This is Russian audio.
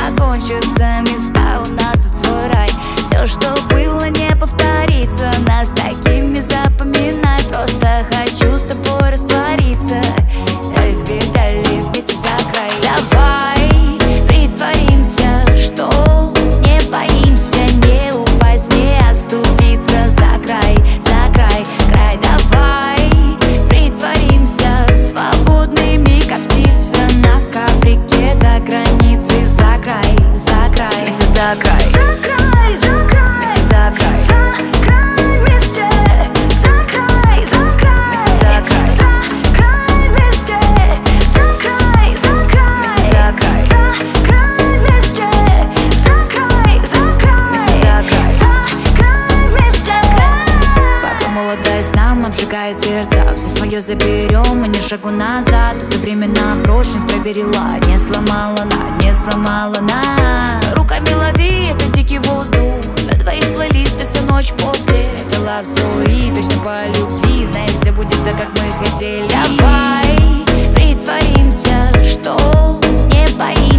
закончится, места у нас тут свой рай. Все, что было, не повторится, нас такими запоминай. Просто хочу с тобой раствориться, в педали вместе за край. Давай притворимся, что не боимся, не упасть, не оступиться за край, край. Давай притворимся свободными, как птица на коврике до границы. За край, за край, за край, за край, за край, за край, за край вместе. За край, за край, за край, за край вместе. За край, за край, за край, за край вместе. За край, за край, за край вместе. Пока молодость нам обжигает сердца, все свое заберем и ни шагу назад. Это времена в прочность проверила, не сломала на. Руками лови этот дикий воздух, на двоих плейлисты всю ночь после. Это love story, точно по любви, знаешь, все будет так, как мы хотели. Давай притворимся, что не боимся,